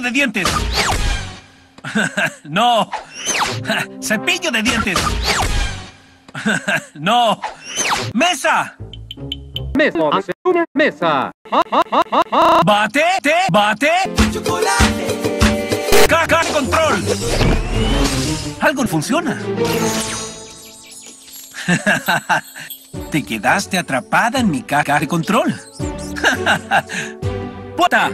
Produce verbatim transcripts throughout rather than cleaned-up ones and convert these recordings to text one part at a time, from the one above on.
de dientes. No. Cepillo de dientes. No. Mesa. Mesa. Una mesa. Bate. Te. Bate. Chocolate. Caja de control. Algo funciona. Te quedaste atrapada en mi caja de control. ¡Puta!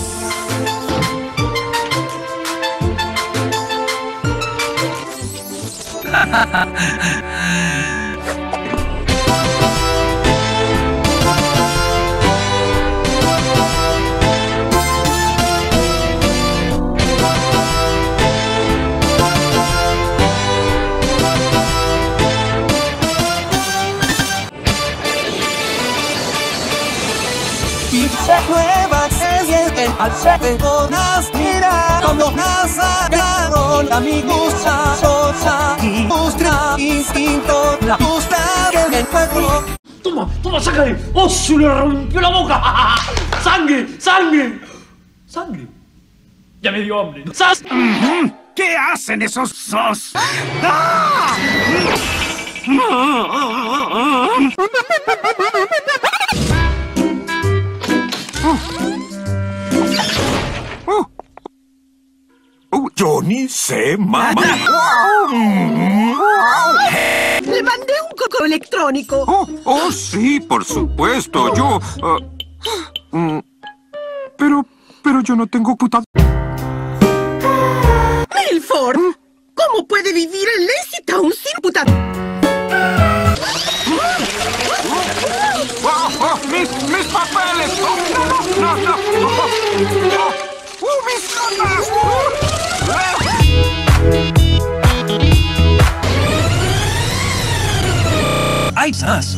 Pizza nueva es el alce con las mira como las sacaron a mi gusta sosa y mustra instinto la gusta que me encuentro. Toma, toma, sácale. ¡Oh, se le rompió la boca! ¡Sangre, sangre! ¡Sangre! Ya me dio hambre. ¡Sas! ¿Qué hacen esos sos? ¡Ah! Oh, yo ni sé, mamá. Le mandé un correo electrónico. Oh, oh, sí, por supuesto. Yo... Uh, mm, pero... Pero yo no tengo computadora. Milford, ¿cómo puede vivir en Lazy Town sin computadora? Oh, oh, mis, mis papeles. Oh, no, no, no, no. Oh, oh, mis notas. ¡Ay, sas!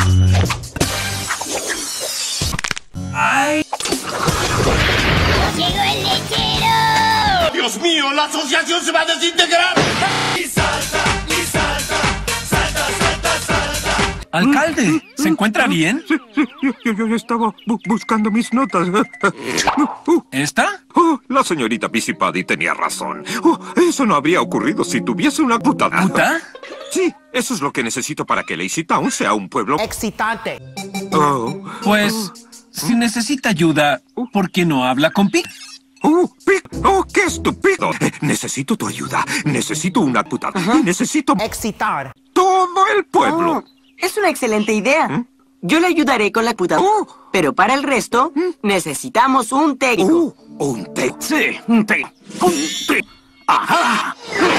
¡Ay! ¡Llegó el lechero! ¡Dios mío! ¡La asociación se va a desintegrar! ¡Y salta! ¡Y salta! ¡Salta, salta, salta! Alcalde, ¿se encuentra bien? Sí, sí, yo, yo, yo estaba bu buscando mis notas. ¿Esta? Oh, la señorita Busybody tenía razón. Oh, eso no habría ocurrido si tuviese una computadora. ¿Puta? Sí, eso es lo que necesito para que Lazy Town sea un pueblo Excitante. Oh. Pues, si necesita ayuda, ¿por qué no habla con Pig? ¡Oh, Pig! ¡Oh, qué estúpido! Eh, necesito tu ayuda. Necesito una computadora. Uh-huh. Y necesito... Excitar. ¡Todo el pueblo! Oh, es una excelente idea. ¿Mm? Yo le ayudaré con la computadora. Oh. Pero para el resto, ¿Mm? necesitamos un técnico. Oh, un técnico. Sí, un té. Un té. ¡Ajá!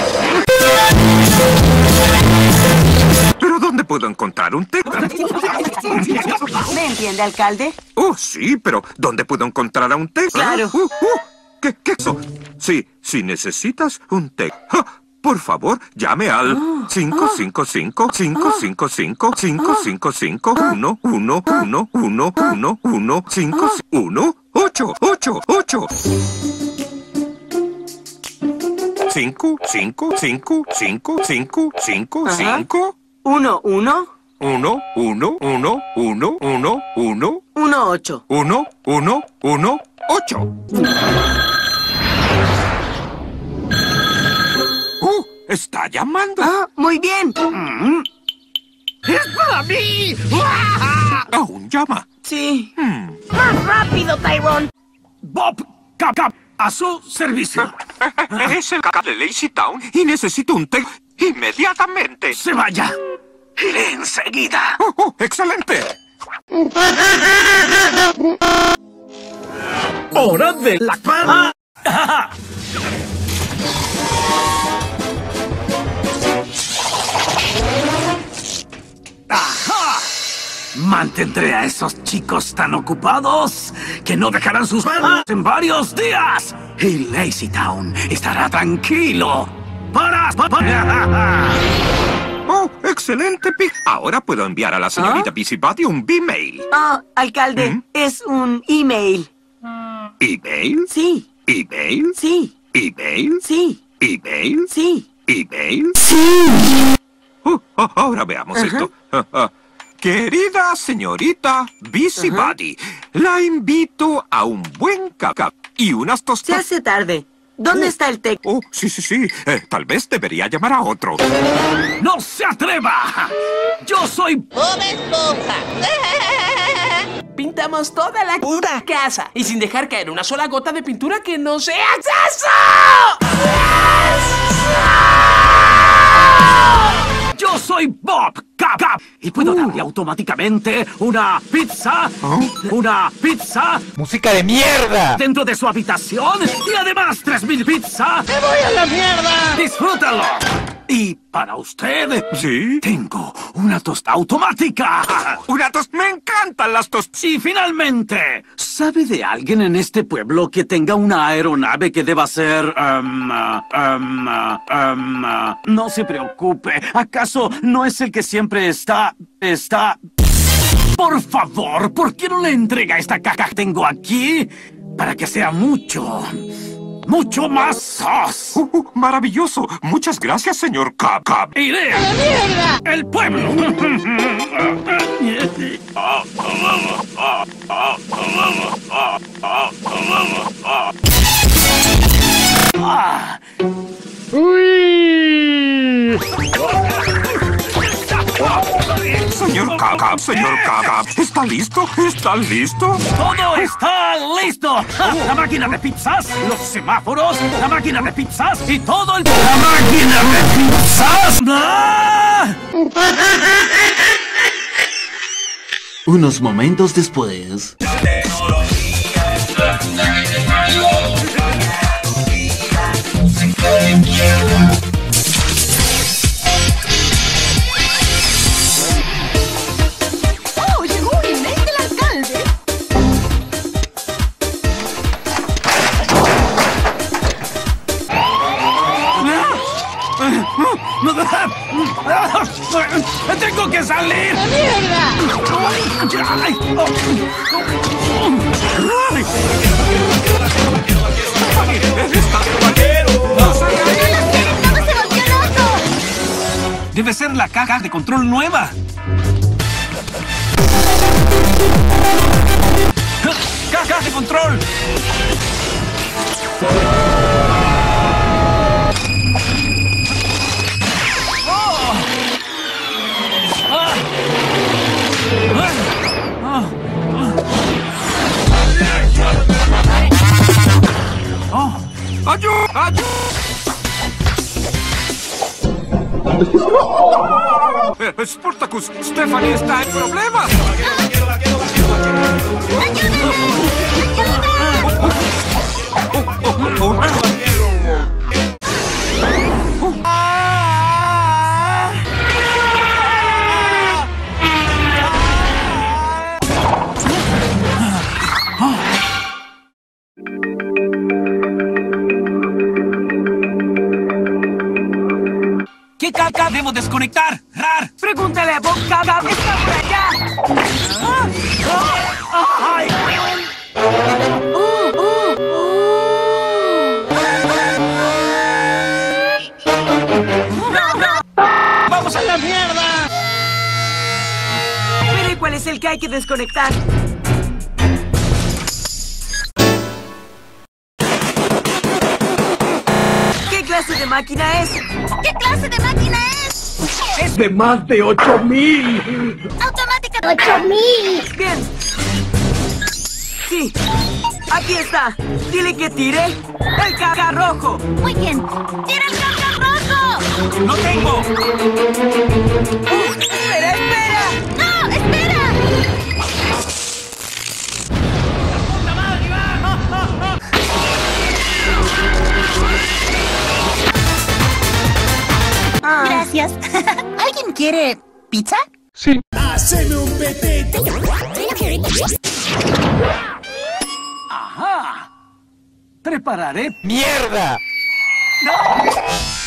¿Pero dónde puedo encontrar un técnico? ¿Me entiende, alcalde? Oh, sí, pero ¿dónde puedo encontrar a un técnico? Claro. Uh, uh, ¿Qué, qué eso? Sí, si necesitas un técnico, por favor, llame al cinco cinco cinco, cinco cinco cinco, cinco cinco cinco, uno uno uno uno uno uno cinco uno ocho ocho ocho. Cinco, cinco, cinco, cinco, cinco, cinco, cinco. Uno, uno. Uno, uno, uno, uno, uno, uno. Uno, ocho. Uno, uno, uno, ocho. ¡Uh! ¡Está llamando! Ah, muy bien. Mm. ¡Es para mí! ¿Aún llama? Sí. Hmm. ¡Más rápido, Tyrone! Bob, cap, cap, a su servicio. Es el cap de Lazy Town y necesito un té inmediatamente. Se vaya. Iré enseguida. Oh, oh, ¡excelente! ¡Hora de la fama! ¡Ajá! Mantendré a esos chicos tan ocupados que no dejarán sus manos en varios días. Y Lazy Town estará tranquilo. ¡Para! para. ¡Oh, excelente, Pig! Ahora puedo enviar a la señorita ¿Ah? Busybody un B-mail. Ah, alcalde, ¿Mm? es un email. ¿Email? Sí, ¿Email? sí, ¿Email? sí, ¿Email? sí. ¿Email? ¡Sí! Oh, oh, ahora veamos Ajá. esto. Ah, ah. Querida señorita Busybody, la invito a un buen café. y unas Se tostadas. hace tarde. ¿Dónde Oh. está el té? Oh, sí, sí, sí. Eh, tal vez debería llamar a otro. ¡No se atreva! ¡Yo soy... Bob Esponja. Pintamos toda la Pura. casa y sin dejar caer una sola gota de pintura que no sea eso. Yo soy Bob Cap, Cap y puedo darle automáticamente una pizza, una pizza ¡Música de mierda! dentro de su habitación y además tres mil pizzas. ¡Me voy a la mierda! ¡Disfrútalo! Y para usted, ¿Sí? tengo una tosta automática. ¡Una tos! ¡Me encantan las tostas! Y finalmente, ¿sabe de alguien en este pueblo que tenga una aeronave que deba ser... um, uh, um, uh, um, uh, no se preocupe, ¿acaso no es el que siempre está... está... Por favor, ¿por qué no le entrega esta caja que tengo aquí? Para que sea mucho... mucho más sos. Uh, uh, ¡Maravilloso! Muchas gracias, señor Cap Cap. ¡Iré! ¡El pueblo! Ah. Señor Cap Cap, señor Cap Cap. ¿Está listo? ¿Está listo? ¡Todo está listo! La máquina de pizzas, los semáforos, la máquina de pizzas y todo el... ¡La máquina de pizzas! ¡Ah! Unos momentos después... ¡Oh, llegó el mes del alcalde! ¡Tengo que salir! ¡La mierda! Ay, oh. Ay. ¡Todo se volvió loco! Debe ser la caja de control nueva. ¡Caja de control! ¡Ayuda! ¡Ayuda! Eh, Sportacus, Stephanie está en problemas. ¿Qué caca debo desconectar? ¡Rar! Pregúntale a Bob Caga. ¡Está por allá! ¡Ay! ¡Oh, oh, oh! ¡Vamos a la mierda! Mire cuál es el que hay que desconectar. ¿Qué clase de máquina es? ¿Qué clase de máquina es? ¡Es de más de ocho mil! Automática. ¡Ocho mil! Bien. Sí. Aquí está. Dile que tire el caga rojo. Muy bien. ¡Tira el caca rojo! ¡No tengo! Uh, ¡Espera, espera! ¡No! ¡Espera! Ah. Gracias. ¿Alguien quiere pizza? Sí. ¡Haceme un petete! ¡Ajá! Prepararé... ¡Mierda! ¡No!